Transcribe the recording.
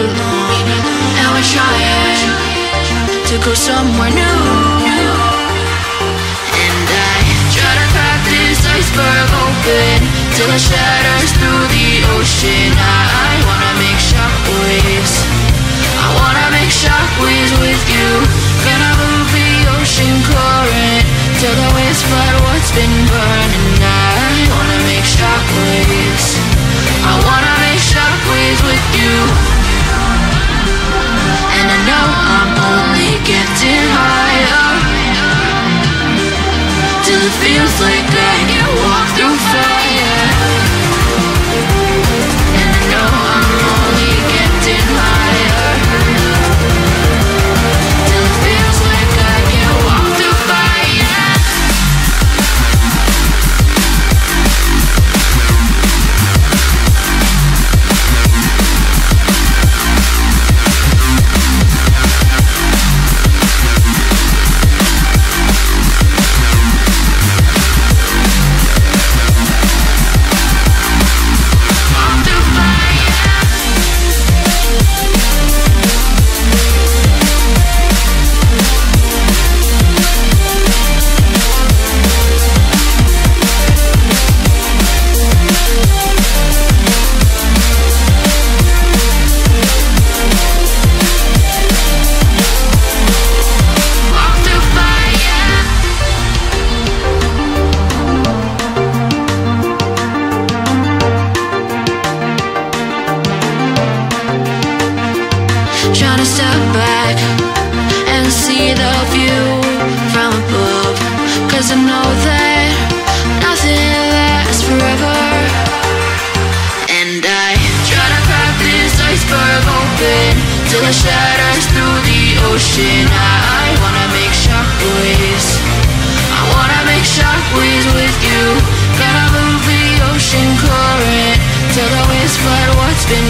belong, and we're trying to go somewhere new. And I try to crack this iceberg open till it shatters through the ocean. I wanna make shockwaves, I wanna make shockwaves with you. Gonna move the ocean current till the waves flood what's been burning. I wanna make shockwaves, I wanna make shockwaves with you. And I know I'm only getting higher, till it feels like I can walk through fire. And I know I'm only getting higher, till it feels like I can walk through fire. Trying to step back and see the view from above, 'cause I know that nothing lasts forever. And I try to crack this iceberg open till it shatters through the ocean. I wanna make shockwaves, I wanna make shockwaves with you. Gonna move the ocean current till the waves flood what's been